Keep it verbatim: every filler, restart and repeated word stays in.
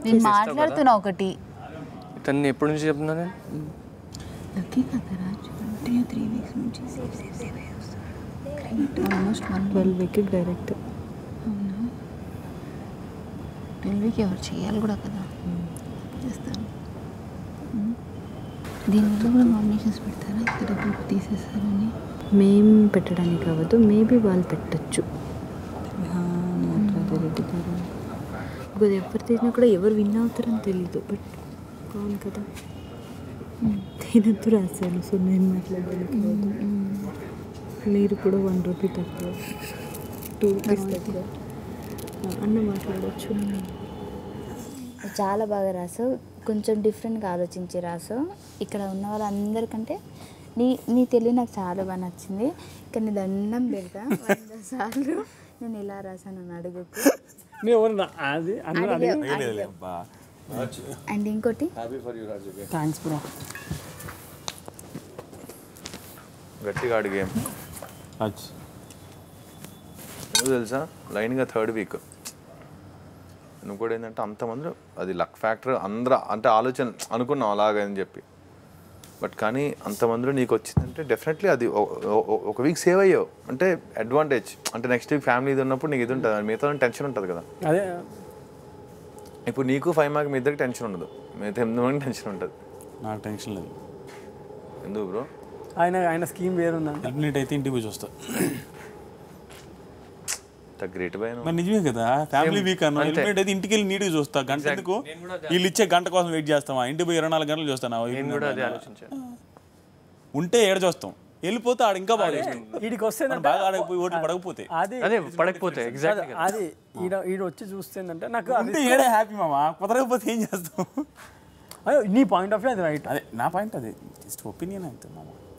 నేను మాట్లాడుతున్నా ఒకటి. తను ఎప్పటి నుంచి చెప్తున్నా నేను లక్కీ కదా రాజ్ అంటే త్రీ వీక్స్ నుంచి సేవ్ సేవ్ సేవ్ వస్తాడు. ఆల్మోస్ట్ వన్ ట్వెల్వ్ వీక్కి డైరెక్ట్. అవునా ట్వెల్వ్ వీక్ ఎవరు చేయాలి కూడా కదా. చేస్తాను. దీనివల్ల కూడా నామినేషన్స్ పెడతారా ఇక్కడ డబ్బులు తీసేస్తారని. మేము పెట్టడానికి అవ్వదు, మేబీ వాళ్ళు పెట్టచ్చు. రెడ్డి గారు బికాజ్ ఎవరు తీసినా కూడా ఎవరు విన్ అవుతారని తెలీదు. బట్ కాదు కదా నేనంతా రాశాను, సో నేను మాట్లాడడానికి మీరు కూడా వన్ రూపీ తక్కువ, టూ రూపీస్ తక్కువ అన్న మాట్లాడవచ్చు. చాలా బాగా రాసావు, కొంచెం డిఫరెంట్గా ఆలోచించి రాసావు. ఇక్కడ ఉన్న వాళ్ళందరికంటే నీ నీ తెలివి నాకు చాలా బాగా నచ్చింది. ఇక్కడ నీ దండం పెడతా వంద సార్లు నేను ఎలా రాసాను అడుగు. అండ్ ఇంకోటి థ్యాంక్స్ బ్రో. గట్టిగా అడిగే నువ్వు తెలుసా లైన్గా థర్డ్ వీక్ నువ్వు కూడా ఏంటంటే అంతమంది అది లక్ ఫ్యాక్టర్ అందరూ అంటే ఆలోచన అనుకున్నావు అలాగని చెప్పి. బట్ కానీ అంతమందిలో నీకు వచ్చిందంటే డెఫినెట్లీ అది ఒక వీక్ సేవ్ అయ్యావు అంటే అడ్వాంటేజ్. అంటే నెక్స్ట్ వీక్ ఫ్యామిలీ ఇది ఉన్నప్పుడు నీకు ఇది ఉంటుంది, మిగతా టెన్షన్ ఉంటుంది కదా. అదే ఇప్పుడు నీకు ఫైవ్ మార్క్ మీ ఇద్దరికి టెన్షన్ ఉండదు, మిగతా ఎనిమిది మందికి టెన్షన్ ఉంటుంది. నాకు టెన్షన్ లేదు. ఎందుకు బ్రో? ఆయన ఆయన స్కీమ్ వేరుందండి. ఎలిమినేట్ అయితే ఇంటికి పోయి చూస్తా. Great bye. నిజమే కదా, ఫ్యామిలీ వీక్ అన్న ఎలిమినేట్ అయితే ఇంటికి వెళ్ళి నీట్గా చూస్తా. గంట ఎందుకు వీళ్ళు ఇచ్చే గంట కోసం వెయిట్ చేస్తామా? ఇంటికి పోయి ఇరవై నాలుగు గంటలు చూస్తాను. ఉంటే ఏడ చూస్తాం, వెళ్ళిపోతే ఆడ ఇంకా బాగా వీడికి వస్తే బాగా ఆడకపోయి ఓట్లు పడకపోతే అదే పడకపోతే ఎగ్జాక్ట్ అది ఈడ ఈడ వచ్చి చూస్తేందంటే నాకు అంటే ఏడే హ్యాపీ మామా. కుదరకపోతే ఏం చేస్తాం? అయ్యో నీ పాయింట్ ఆఫ్ వ్యూ అది రైట్. అదే నా పాయింట్, అదే జస్ట్ ఒపీనియన్ అంతే మామ.